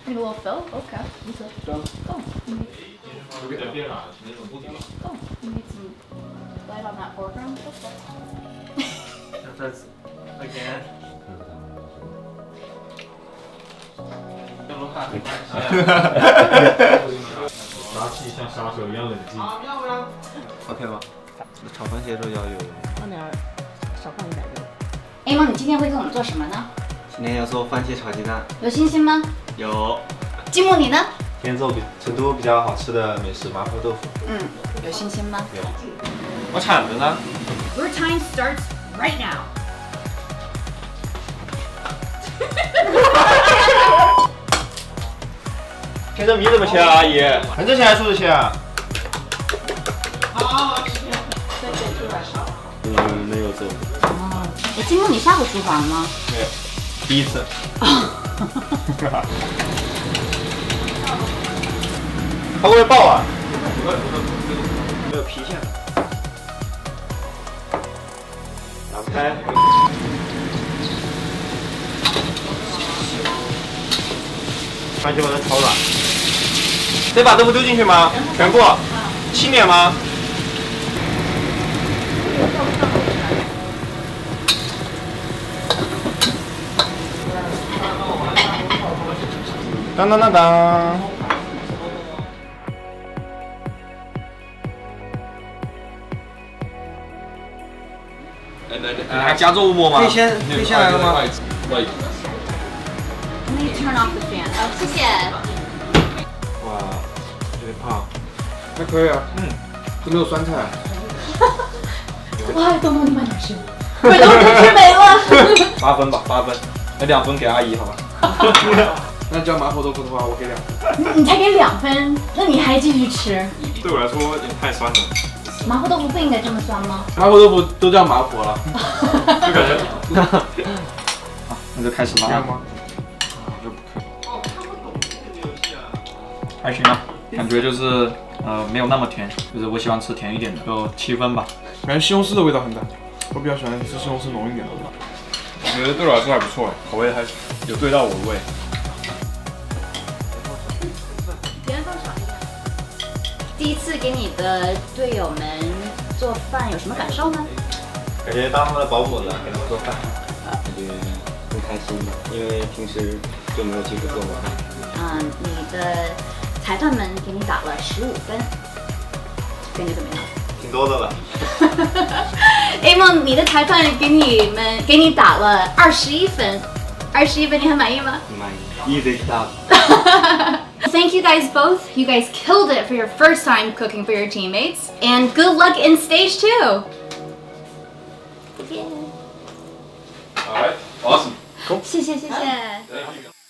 那个我 fill OK， 你说 Done. Go. You need some light on that foreground. That's again. 杀气像杀手一样冷静。OK 吗？炒番茄的时候要有。 放点，少放160。A 梦，你今天会给我们做什么呢？ 今天要做番茄炒鸡蛋。 有信心吗？ 有。 金木，你呢？ 今天做成都比较好吃的美食麻婆豆腐。 有信心吗？ 有。我铲子呢 Your time starts right now. 天这米怎么切啊，阿姨？横着切还是竖着切啊？没有做。 哦，哎，金木，你下过厨房吗？ 没有，第一次。它会不会爆啊？没有皮线。打不开。番茄把它炒软。得把豆腐丢进去吗？全部？轻点吗？当当当当。还加热膜吗？可以先来了吗？ Let me turn off the fan. 哦，谢谢。 哇，有点胖。 还可以啊，都没有酸菜。 哇，东东，你慢点吃，不然都吃没了。 8分吧，8分，那2分给阿姨好吧？ 那叫麻婆豆腐的话，我给2分。 你才给2分，那你还继续吃？ 对我来说有点太酸了。 麻婆豆腐不应该这么酸吗？ 麻婆豆腐都叫麻婆了。 就感觉。好，那就开始吧。 这样吗？ 还行啊，感觉就是没有那么甜，就是我喜欢吃甜一点的，就7分吧。 感觉西红柿的味道很大，我比较喜欢吃西红柿浓一点的。我觉得对我来说还不错哎，口味还有对到我的胃。 别人放少一点。第一次给你的队友们做饭有什么感受呢？ 感觉当他们的保姆了，给他们做饭，感觉很开心，因为平时就没有机会做过饭。 你的裁判们给你打了15分，感觉怎么样？ 挺多的了。 A 梦，你的裁判给你打了21分，21分你很满意吗？ 满意 ，easy job。 Thank you guys both. You guys killed it for your first time cooking for your teammates, and good luck in stage 2. Yeah. All right, awesome. Cool. 谢谢。